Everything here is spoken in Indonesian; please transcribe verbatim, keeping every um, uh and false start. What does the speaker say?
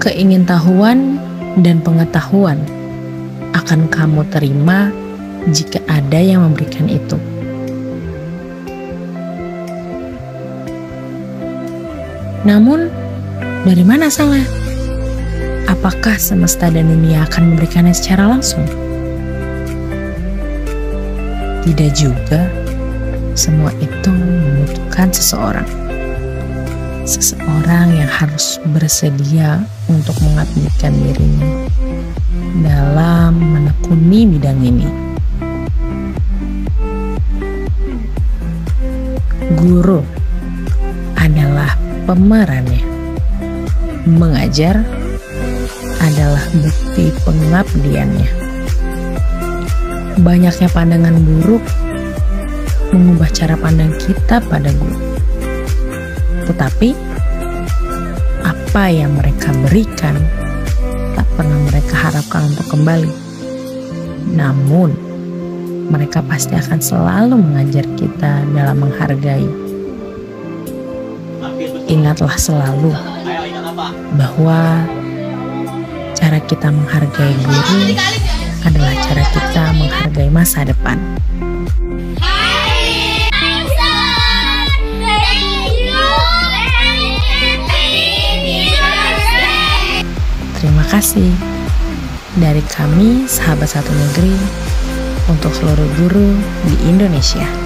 Keingintahuan dan pengetahuan akan kamu terima jika ada yang memberikan itu. Namun, dari mana asalnya? Apakah semesta dan dunia akan memberikannya secara langsung? Tidak juga. Semua itu membutuhkan seseorang. Seseorang yang harus bersedia untuk mengabdikan dirinya dalam menekuni bidang ini. Guru adalah pemerannya. Mengajar adalah bukti pengabdiannya. Banyaknya pandangan buruk mengubah cara pandang kita pada guru. Tetapi, apa yang mereka berikan tak pernah mereka harapkan untuk kembali. Namun, mereka pasti akan selalu mengajar kita dalam menghargai. Ingatlah selalu bahwa cara kita menghargai guru adalah cara kita menghargai masa depan. Terima kasih dari kami, sahabat satu negeri, untuk seluruh guru di Indonesia.